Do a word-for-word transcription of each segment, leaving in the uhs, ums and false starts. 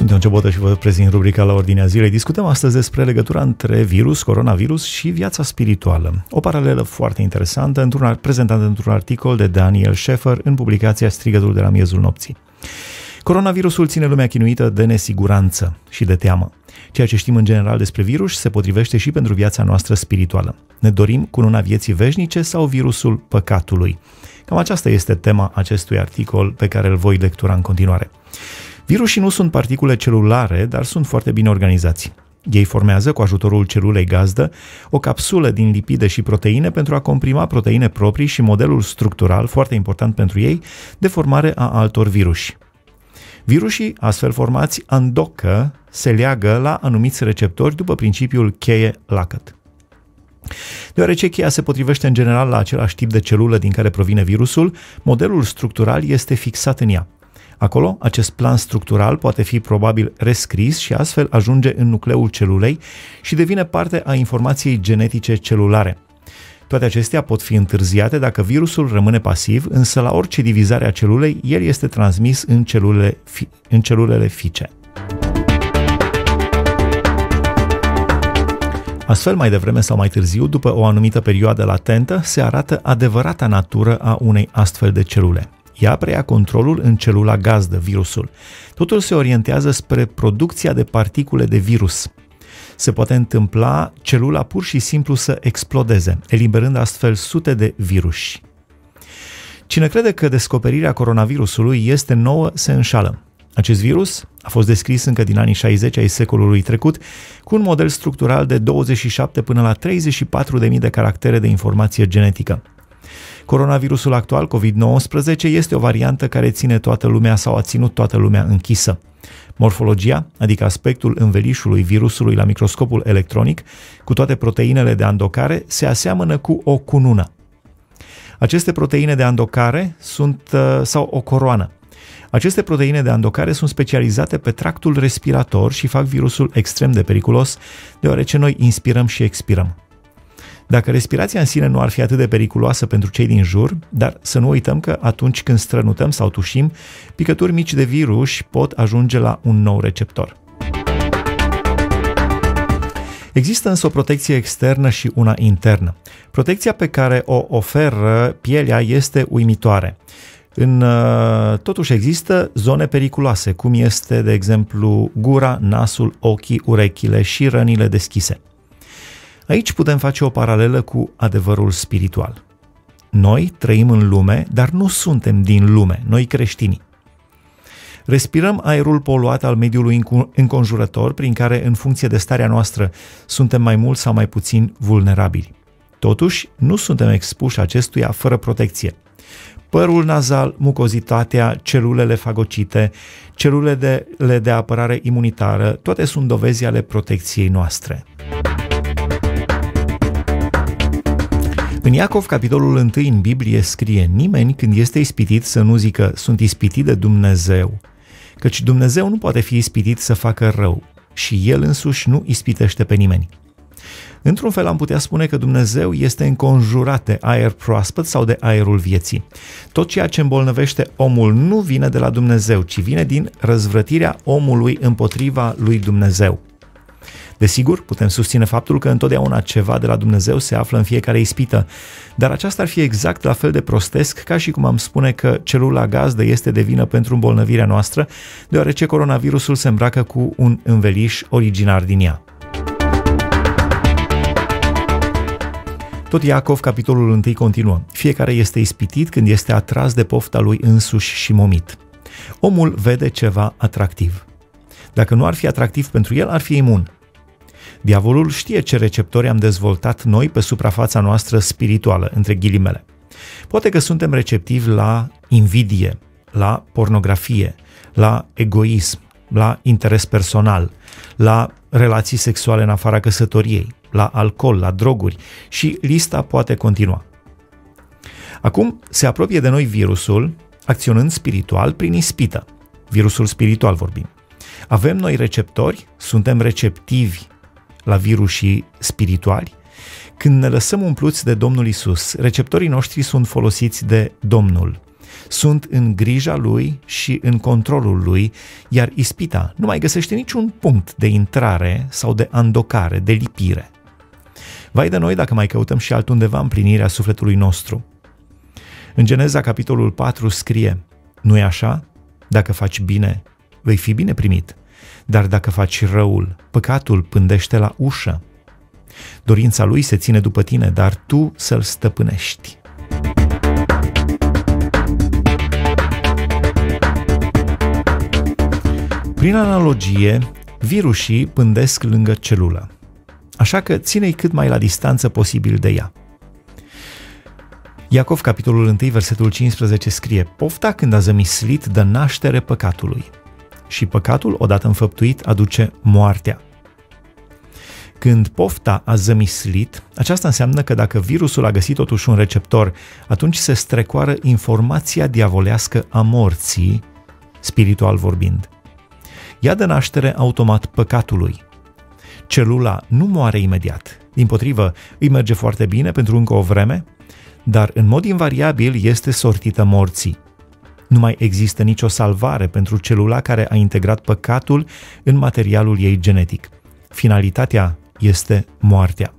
Sunt Ion Ciobotă și vă prezint rubrica La Ordinea Zilei. Discutăm astăzi despre legătura între virus, coronavirus și viața spirituală. O paralelă foarte interesantă, într-un, prezentată într-un articol de Daniel Scheffer în publicația Strigătul de la miezul nopții. Coronavirusul ține lumea chinuită de nesiguranță și de teamă. Ceea ce știm în general despre virus se potrivește și pentru viața noastră spirituală. Ne dorim cununa vieții veșnice sau virusul păcatului? Cam aceasta este tema acestui articol pe care îl voi lectura în continuare. Virusii nu sunt particule celulare, dar sunt foarte bine organizați. Ei formează, cu ajutorul celulei gazdă, o capsulă din lipide și proteine pentru a comprima proteine proprii și modelul structural, foarte important pentru ei, de formare a altor viruși. Virusii, astfel formați, andocă, se leagă la anumiți receptori după principiul cheie-lacăt. Deoarece cheia se potrivește în general la același tip de celulă din care provine virusul, modelul structural este fixat în ea. Acolo, acest plan structural poate fi probabil rescris și astfel ajunge în nucleul celulei și devine parte a informației genetice celulare. Toate acestea pot fi întârziate dacă virusul rămâne pasiv, însă la orice divizare a celulei, el este transmis în celulele, fi- în celulele fice. Astfel, mai devreme sau mai târziu, după o anumită perioadă latentă, se arată adevărata natură a unei astfel de celule. Ea preia controlul în celula gazdă, virusul. Totul se orientează spre producția de particule de virus. Se poate întâmpla celula pur și simplu să explodeze, eliberând astfel sute de viruși. Cine crede că descoperirea coronavirusului este nouă, se înșală. Acest virus a fost descris încă din anii șaizeci ai secolului trecut cu un model structural de douăzeci și șapte până la treizeci și patru de mii de caractere de informație genetică. Coronavirusul actual, covid nouăsprezece, este o variantă care ține toată lumea sau a ținut toată lumea închisă. Morfologia, adică aspectul învelișului virusului la microscopul electronic, cu toate proteinele de andocare, se aseamănă cu o cunună. Aceste proteine de andocare sunt, sau o coroană. Aceste proteine de andocare sunt specializate pe tractul respirator și fac virusul extrem de periculos, deoarece noi inspirăm și expirăm. Dacă respirația în sine nu ar fi atât de periculoasă pentru cei din jur, dar să nu uităm că atunci când strănutăm sau tușim, picături mici de virus pot ajunge la un nou receptor. Există însă o protecție externă și una internă. Protecția pe care o oferă pielea este uimitoare. În, totuși există zone periculoase, cum este, de exemplu, gura, nasul, ochii, urechile și rănile deschise. Aici putem face o paralelă cu adevărul spiritual. Noi trăim în lume, dar nu suntem din lume, noi creștinii. Respirăm aerul poluat al mediului înconjurător, prin care, în funcție de starea noastră, suntem mai mult sau mai puțin vulnerabili. Totuși, nu suntem expuși acestuia fără protecție. Părul nazal, mucozitatea, celulele fagocite, celulele de, de apărare imunitară, toate sunt dovezi ale protecției noastre. În Iacov, capitolul unu în Biblie, scrie: nimeni când este ispitit să nu zică sunt ispitit de Dumnezeu, căci Dumnezeu nu poate fi ispitit să facă rău și El însuși nu ispitește pe nimeni. Într-un fel am putea spune că Dumnezeu este înconjurat de aer proaspăt sau de aerul vieții. Tot ceea ce îmbolnăvește omul nu vine de la Dumnezeu, ci vine din răzvrătirea omului împotriva lui Dumnezeu. Desigur, putem susține faptul că întotdeauna ceva de la Dumnezeu se află în fiecare ispită, dar aceasta ar fi exact la fel de prostesc ca și cum am spune că celula gazdă este de vină pentru îmbolnăvirea noastră, deoarece coronavirusul se îmbracă cu un înveliș originar din ea. Tot Iacov, capitolul unu, continuă: fiecare este ispitit când este atras de pofta lui însuși și momit. Omul vede ceva atractiv. Dacă nu ar fi atractiv pentru el, ar fi imun. Diavolul știe ce receptori am dezvoltat noi pe suprafața noastră spirituală, între ghilimele. Poate că suntem receptivi la invidie, la pornografie, la egoism, la interes personal, la relații sexuale în afara căsătoriei, la alcool, la droguri și lista poate continua. Acum se apropie de noi virusul, acționând spiritual prin ispită. Virusul spiritual vorbim. Avem noi receptori, suntem receptivi la virusii spirituali. Când ne lăsăm umpluți de Domnul Isus, receptorii noștri sunt folosiți de Domnul. Sunt în grija lui și în controlul lui, iar ispita nu mai găsește niciun punct de intrare sau de andocare, de lipire. Vai de noi dacă mai căutăm și altundeva împlinirea sufletului nostru. În Geneza, capitolul patru, scrie: nu-i așa? Dacă faci bine, vei fi bine primit, dar dacă faci răul, păcatul pândește la ușă. Dorința lui se ține după tine, dar tu să-l stăpânești. Prin analogie, virusii pândesc lângă celulă, așa că ține-i cât mai la distanță posibil de ea. Iacov, capitolul unu, versetul cincisprezece scrie: pofta când a zămislit dă naștere păcatului și păcatul, odată înfăptuit, aduce moartea. Când pofta a zămislit, aceasta înseamnă că dacă virusul a găsit totuși un receptor, atunci se strecoară informația diavolească a morții, spiritual vorbind. Ea dă naștere automat păcatului. Celula nu moare imediat, dimpotrivă, îi merge foarte bine pentru încă o vreme, dar în mod invariabil este sortită morții. Nu mai există nicio salvare pentru celula care a integrat păcatul în materialul ei genetic. Finalitatea este moartea.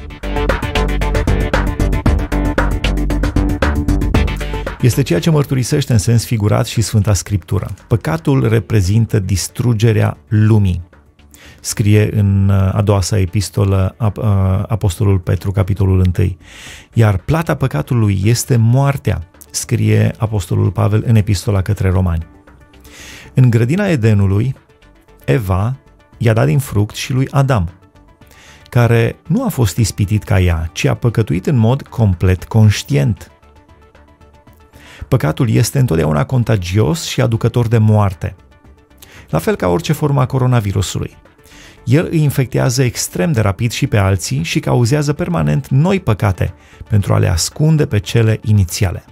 Este ceea ce mărturisește în sens figurat și Sfânta Scriptură. Păcatul reprezintă distrugerea lumii. Scrie în a doua sa epistolă Apostolul Petru, capitolul unu. Iar plata păcatului este moartea, scrie Apostolul Pavel în epistola către Romani. În grădina Edenului, Eva i-a dat din fruct și lui Adam, care nu a fost ispitit ca ea, ci a păcătuit în mod complet conștient. Păcatul este întotdeauna contagios și aducător de moarte, la fel ca orice formă a coronavirusului. El îi infectează extrem de rapid și pe alții și cauzează permanent noi păcate pentru a le ascunde pe cele inițiale.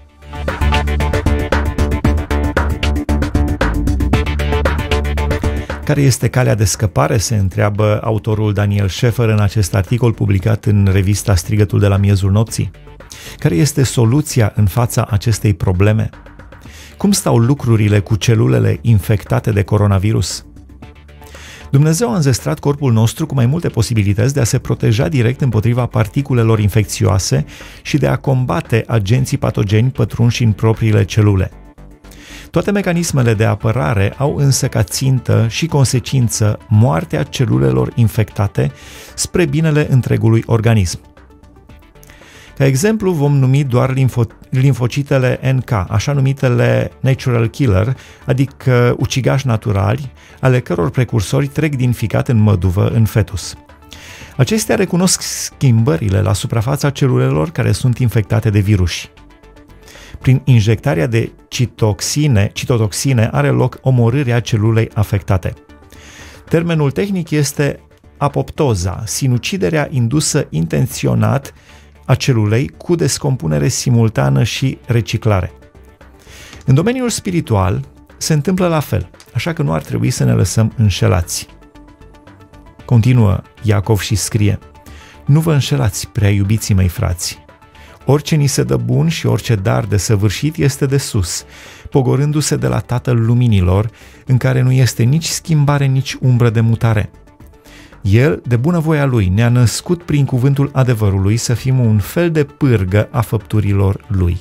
Care este calea de scăpare, se întreabă autorul Daniel Scheffer în acest articol publicat în revista Strigătul de la miezul nopții. Care este soluția în fața acestei probleme? Cum stau lucrurile cu celulele infectate de coronavirus? Dumnezeu a înzestrat corpul nostru cu mai multe posibilități de a se proteja direct împotriva particulelor infecțioase și de a combate agenții patogeni pătrunși în propriile celule. Toate mecanismele de apărare au însă ca țintă și consecință moartea celulelor infectate spre binele întregului organism. Ca exemplu vom numi doar limfo- limfocitele N K, așa numitele natural killer, adică ucigași naturali, ale căror precursori trec din ficat în măduvă în fetus. Acestea recunosc schimbările la suprafața celulelor care sunt infectate de viruși. Prin injectarea de citoxine, citotoxine are loc omorârea celulei afectate. Termenul tehnic este apoptoza, sinuciderea indusă intenționat a celulei cu descompunere simultană și reciclare. În domeniul spiritual se întâmplă la fel, așa că nu ar trebui să ne lăsăm înșelați. Continuă Iacov și scrie: nu vă înșelați, prea iubiții mei frați. Orice ni se dă bun și orice dar de săvârșit este de sus, pogorându-se de la Tatăl Luminilor, în care nu este nici schimbare, nici umbră de mutare. El, de bunăvoia Lui, ne-a născut prin cuvântul adevărului să fim un fel de pârgă a făpturilor Lui.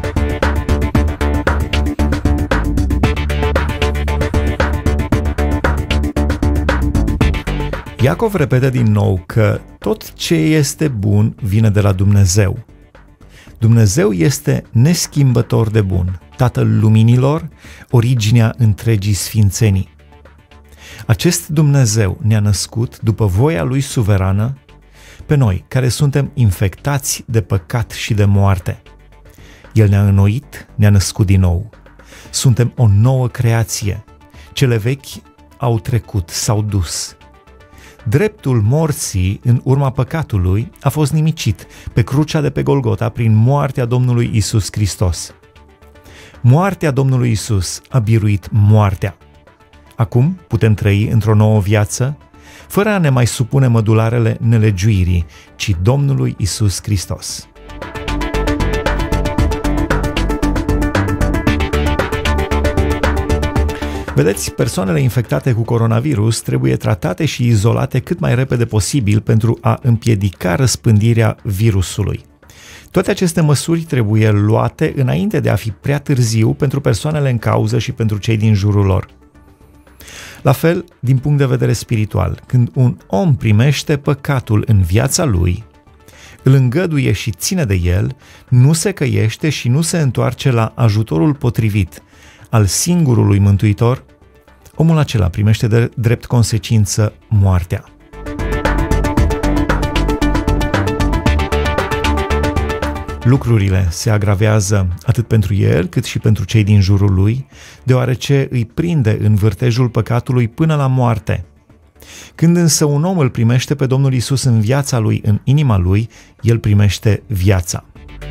Iacov repetă din nou că tot ce este bun vine de la Dumnezeu. Dumnezeu este neschimbător de bun, Tatăl Luminilor, originea întregii sfințenii. Acest Dumnezeu ne-a născut după voia Lui suverană pe noi, care suntem infectați de păcat și de moarte. El ne-a înnoit, ne-a născut din nou. Suntem o nouă creație. Cele vechi au trecut, s-au dus. Dreptul morții în urma păcatului a fost nimicit pe crucea de pe Golgota prin moartea Domnului Isus Hristos. Moartea Domnului Isus a biruit moartea. Acum putem trăi într-o nouă viață, fără a ne mai supune mădularele nelegiuirii, ci Domnului Isus Hristos. Vedeți, persoanele infectate cu coronavirus trebuie tratate și izolate cât mai repede posibil pentru a împiedica răspândirea virusului. Toate aceste măsuri trebuie luate înainte de a fi prea târziu pentru persoanele în cauză și pentru cei din jurul lor. La fel, din punct de vedere spiritual, când un om primește păcatul în viața lui, îl îngăduie și ține de el, nu se căiește și nu se întoarce la ajutorul potrivit al singurului Mântuitor, omul acela primește de drept consecință moartea. Lucrurile se agravează atât pentru el cât și pentru cei din jurul lui, deoarece îi prinde în vârtejul păcatului până la moarte. Când însă un om îl primește pe Domnul Iisus în viața lui, în inima lui, el primește viața.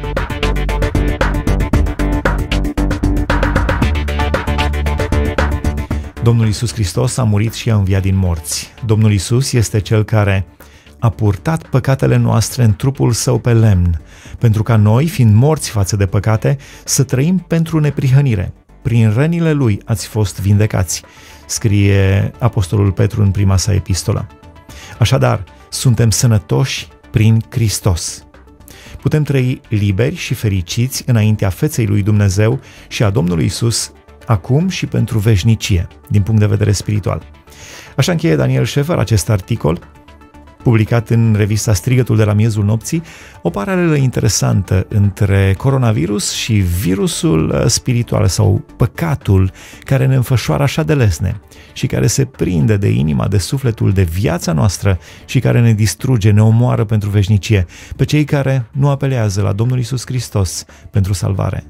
Domnul Iisus Hristos a murit și a înviat din morți. Domnul Iisus este Cel care a purtat păcatele noastre în trupul Său pe lemn, pentru ca noi, fiind morți față de păcate, să trăim pentru neprihănire. Prin rănile Lui ați fost vindecați, scrie Apostolul Petru în prima sa epistolă. Așadar, suntem sănătoși prin Hristos. Putem trăi liberi și fericiți înaintea feței lui Dumnezeu și a Domnului Iisus acum și pentru veșnicie, din punct de vedere spiritual. Așa încheie Daniel Scheffer acest articol, publicat în revista Strigătul de la miezul nopții, o paralelă interesantă între coronavirus și virusul spiritual sau păcatul care ne înfășoară așa de lesne și care se prinde de inima, de sufletul, de viața noastră și care ne distruge, ne omoară pentru veșnicie, pe cei care nu apelează la Domnul Iisus Hristos pentru salvare.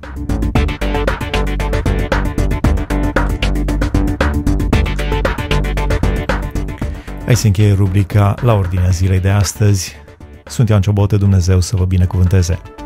Hai să încheie rubrica La ordinea zilei de astăzi. Sunt Ioan Ciobotă, Dumnezeu să vă binecuvânteze!